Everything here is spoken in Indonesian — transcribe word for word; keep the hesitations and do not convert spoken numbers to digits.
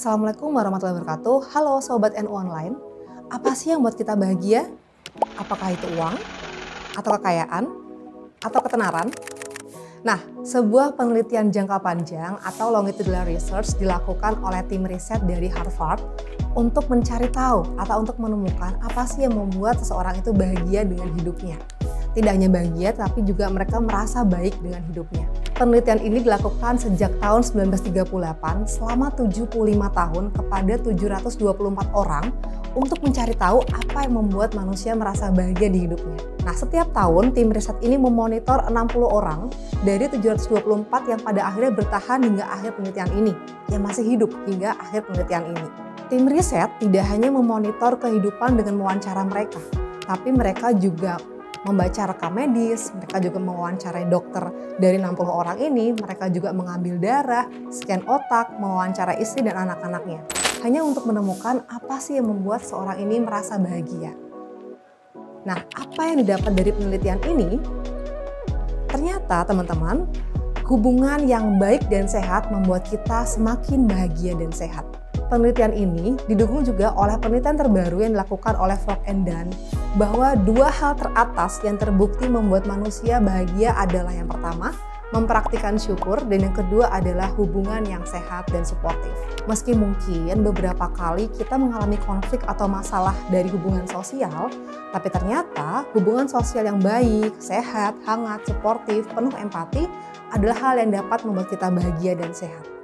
Assalamualaikum warahmatullahi wabarakatuh. Halo Sobat N U Online. Apa sih yang buat kita bahagia? Apakah itu uang? Atau kekayaan? Atau ketenaran? Nah, sebuah penelitian jangka panjang atau longitudinal research dilakukan oleh tim riset dari Harvard untuk mencari tahu atau untuk menemukan apa sih yang membuat seseorang itu bahagia dengan hidupnya. Tidak hanya bahagia, tapi juga mereka merasa baik dengan hidupnya. Penelitian ini dilakukan sejak tahun sembilan belas tiga puluh delapan selama tujuh puluh lima tahun kepada tujuh ratus dua puluh empat orang untuk mencari tahu apa yang membuat manusia merasa bahagia di hidupnya. Nah, setiap tahun tim riset ini memonitor enam puluh orang dari tujuh ratus dua puluh empat yang pada akhirnya bertahan hingga akhir penelitian ini, yang masih hidup hingga akhir penelitian ini. Tim riset tidak hanya memonitor kehidupan dengan mewawancara mereka, tapi mereka juga membaca rekam medis, mereka juga mewawancarai dokter dari enam puluh orang ini, mereka juga mengambil darah, scan otak, mewawancarai istri dan anak-anaknya. Hanya untuk menemukan apa sih yang membuat seorang ini merasa bahagia. Nah, apa yang didapat dari penelitian ini? Ternyata teman-teman, hubungan yang baik dan sehat membuat kita semakin bahagia dan sehat. Penelitian ini didukung juga oleh penelitian terbaru yang dilakukan oleh Fogg and Dunn bahwa dua hal teratas yang terbukti membuat manusia bahagia adalah yang pertama, mempraktikkan syukur, dan yang kedua adalah hubungan yang sehat dan suportif. Meski mungkin beberapa kali kita mengalami konflik atau masalah dari hubungan sosial, tapi ternyata hubungan sosial yang baik, sehat, hangat, suportif, penuh empati adalah hal yang dapat membuat kita bahagia dan sehat.